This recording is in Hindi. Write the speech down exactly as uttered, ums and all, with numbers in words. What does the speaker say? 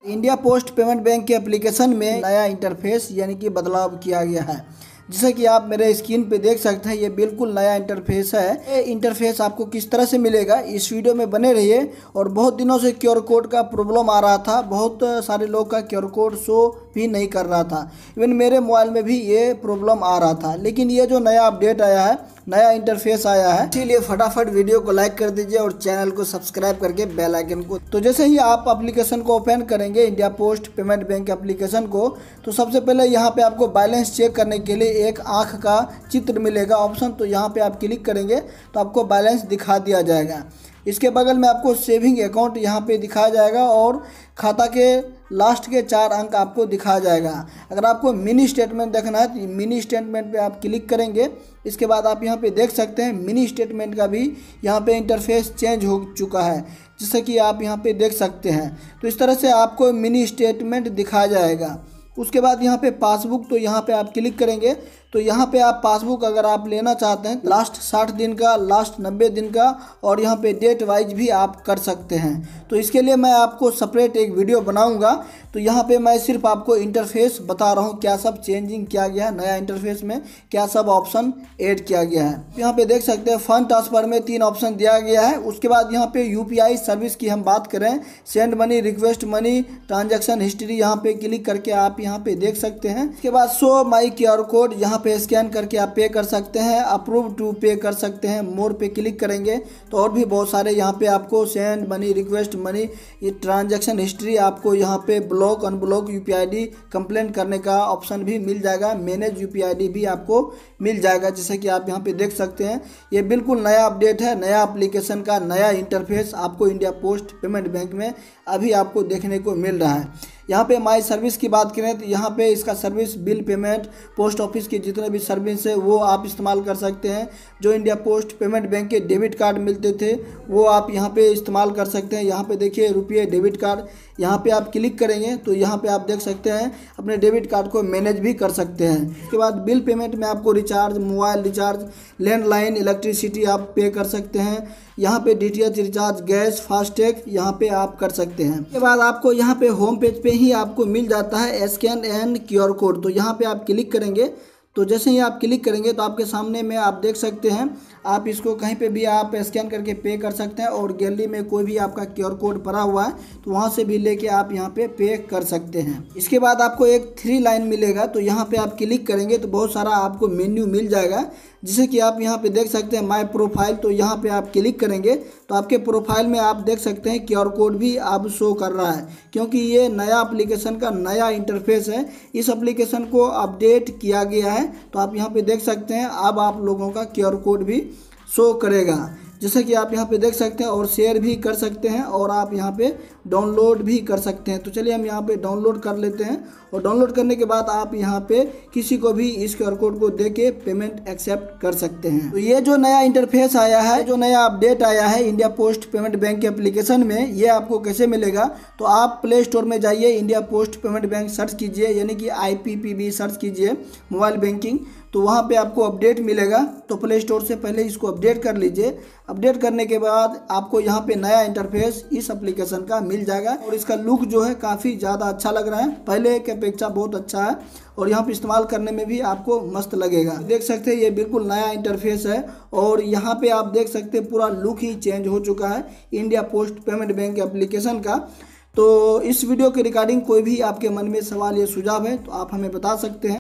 इंडिया पोस्ट पेमेंट बैंक के एप्लीकेशन में नया इंटरफेस यानी कि बदलाव किया गया है। जैसे कि आप मेरे स्क्रीन पे देख सकते हैं, ये बिल्कुल नया इंटरफेस है। ये इंटरफेस आपको किस तरह से मिलेगा, इस वीडियो में बने रहिए। और बहुत दिनों से क्यूआर कोड का प्रॉब्लम आ रहा था, बहुत सारे लोग का क्यूआर कोड शो भी नहीं कर रहा था। इवन मेरे मोबाइल में भी ये प्रॉब्लम आ रहा था, लेकिन ये जो नया अपडेट आया है, नया इंटरफेस आया है, इसीलिए फटाफट वीडियो को लाइक कर दीजिए और चैनल को सब्सक्राइब करके बेल आइकन को। तो जैसे ही आप एप्लीकेशन को ओपन करेंगे, India post payment bank application को, तो सबसे पहले यहाँ पे आपको बैलेंस चेक करने के लिए एक आँख का चित्र मिलेगा ऑप्शन। तो यहाँ पे आप क्लिक करेंगे तो आपको बैलेंस दिखा दिया जाएगा। इसके बगल में आपको सेविंग अकाउंट यहाँ पे दिखाया जाएगा और खाता के लास्ट के चार अंक आपको दिखाया जाएगा। अगर आपको मिनी स्टेटमेंट देखना है तो मिनी स्टेटमेंट पे आप क्लिक करेंगे। इसके बाद आप यहाँ पे देख सकते हैं मिनी स्टेटमेंट का भी यहाँ पे इंटरफेस चेंज हो चुका है, जैसे कि आप यहाँ पे देख सकते हैं। तो इस तरह से आपको मिनी स्टेटमेंट दिखाया जाएगा। उसके बाद यहाँ पे पासबुक, तो यहाँ पे आप क्लिक करेंगे तो यहाँ पे आप पासबुक अगर आप लेना चाहते हैं लास्ट साठ दिन का, लास्ट नब्बे दिन का, और यहाँ पे डेट वाइज भी आप कर सकते हैं। तो इसके लिए मैं आपको सेपरेट एक वीडियो बनाऊंगा। तो यहाँ पे मैं सिर्फ आपको इंटरफेस बता रहा हूँ, क्या सब चेंजिंग किया गया है नया इंटरफेस में, क्या सब ऑप्शन ऐड किया गया है। यहाँ पे देख सकते हैं फंड ट्रांसफर में तीन ऑप्शन दिया गया है। उसके बाद यहाँ पे यूपीआई सर्विस की हम बात करें, send money, request money, transaction history, यहाँ पे क्लिक करके आप यहाँ पे देख सकते हैं। इसके बाद शो माई क्यूआर कोड, यहाँ पे स्कैन करके आप पे कर सकते हैं, अप्रूव टू पे कर सकते हैं। मोर पे क्लिक करेंगे तो और भी बहुत सारे यहाँ पे आपको सेंड मनी, रिक्वेस्ट मनी, ये ट्रांजैक्शन हिस्ट्री, आपको यहाँ पे ब्लॉक अनब्लॉक यूपीआईडी कंप्लेंट करने का ऑप्शन भी मिल जाएगा। मैनेज यूपीआईडी भी आपको मिल जाएगा, जैसे कि आप यहाँ पे देख सकते हैं। ये बिल्कुल नया अपडेट है, नया एप्लीकेशन का नया इंटरफेस आपको इंडिया पोस्ट पेमेंट बैंक में अभी आपको देखने को मिल रहा है। यहाँ पे माई सर्विस की बात करें तो यहाँ पे इसका service, bill payment, post office के जितने भी सर्विस है वो आप इस्तेमाल कर सकते हैं। जो इंडिया पोस्ट पेमेंट बैंक के डेबिट कार्ड मिलते थे वो आप यहाँ पे इस्तेमाल कर सकते हैं। यहाँ पे देखिए रुपये डेबिट कार्ड, यहाँ पे आप क्लिक करेंगे तो यहाँ पे आप देख सकते हैं अपने डेबिट कार्ड को मैनेज भी कर सकते हैं। उसके बाद बिल पेमेंट में आपको recharge, mobile recharge, landline, electricity आप पे कर सकते हैं। यहाँ पे डीटीएच रिचार्ज, गैस, फास्टैग यहाँ पे आप कर सकते हैं। उसके बाद आपको यहाँ पे होम पेज पे ही आपको मिल जाता है स्कैन एंड क्यूआर कोड। तो यहाँ पे आप क्लिक करेंगे तो जैसे ही आप क्लिक करेंगे तो आपके सामने में आप देख सकते हैं, आप इसको कहीं पे भी आप स्कैन करके पे कर सकते हैं। और गैलरी में कोई भी आपका क्यूआर कोड पड़ा हुआ है तो वहाँ से भी लेके आप यहाँ पे पे कर सकते हैं। इसके बाद आपको एक थ्री लाइन मिलेगा, तो यहाँ पे आप क्लिक करेंगे तो बहुत सारा आपको मेन्यू मिल जाएगा, जैसे कि आप यहाँ पे देख सकते हैं माय प्रोफाइल। तो यहाँ पे आप क्लिक करेंगे तो आपके प्रोफाइल में आप देख सकते हैं क्यूआर कोड भी आप शो कर रहा है, क्योंकि ये नया एप्लीकेशन का नया इंटरफेस है। इस एप्लीकेशन को अपडेट किया गया है। तो आप यहाँ पे देख सकते हैं अब आप लोगों का क्यूआर कोड भी शो करेगा, जैसे कि आप यहाँ पे देख सकते हैं। और शेयर भी कर सकते हैं और आप यहाँ पे डाउनलोड भी कर सकते हैं। तो चलिए हम यहाँ पे डाउनलोड कर लेते हैं। और डाउनलोड करने के बाद आप यहाँ पे किसी को भी इस क्यूआर कोड को दे के पेमेंट एक्सेप्ट कर सकते हैं। तो ये जो नया इंटरफेस आया है, जो नया अपडेट आया है इंडिया पोस्ट पेमेंट बैंक के एप्लीकेशन में, ये आपको कैसे मिलेगा? तो आप प्ले स्टोर में जाइए, India post payment bank search कीजिए, यानी कि I P P B search कीजिए मोबाइल बैंकिंग, तो वहाँ पे आपको अपडेट मिलेगा। तो प्ले स्टोर से पहले इसको अपडेट कर लीजिए। अपडेट करने के बाद आपको यहाँ पे नया इंटरफेस इस एप्लीकेशन का मिल जाएगा। और इसका लुक जो है काफ़ी ज़्यादा अच्छा लग रहा है, पहले के अपेक्षा बहुत अच्छा है। और यहाँ पे इस्तेमाल करने में भी आपको मस्त लगेगा। देख सकते हैं ये बिल्कुल नया इंटरफेस है। और यहाँ पे आप देख सकते हैं पूरा लुक ही चेंज हो चुका है India post payment bank application का। तो इस वीडियो के रिगार्डिंग कोई भी आपके मन में सवाल या सुझाव है तो आप हमें बता सकते हैं।